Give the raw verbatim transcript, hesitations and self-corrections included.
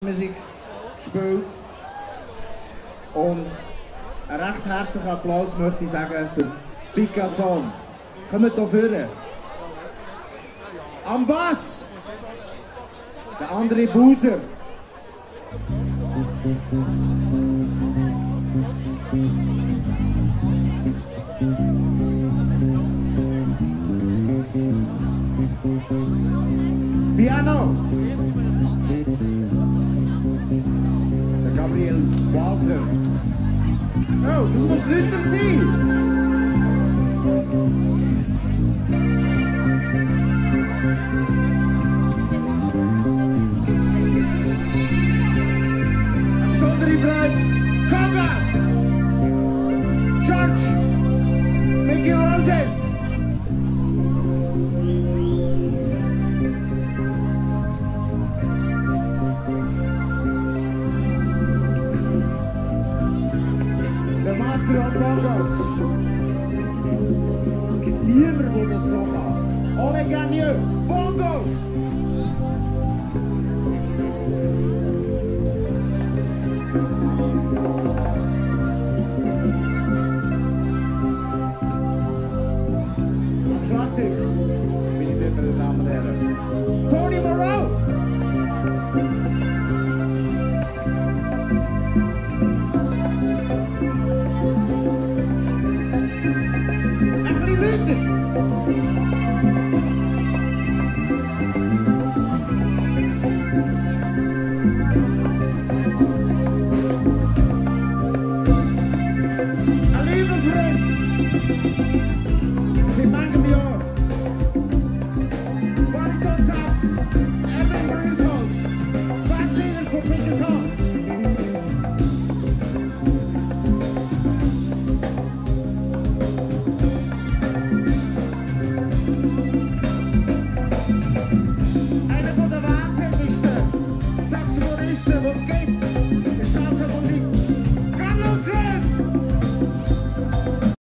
Musik gespielt. Und einen recht herzlichen Applaus möchte ich sagen für Picasso. Kommt hier vorne. Am Bass der André Buser. Piano der Gabriel Walter. Oh, das muss Luther sein! Besondere Freude, Congas, George, Mickey Roses. Der Master of Bongos. Es gibt niemanden, der das so kann. Ohne Gagneux, Bongo!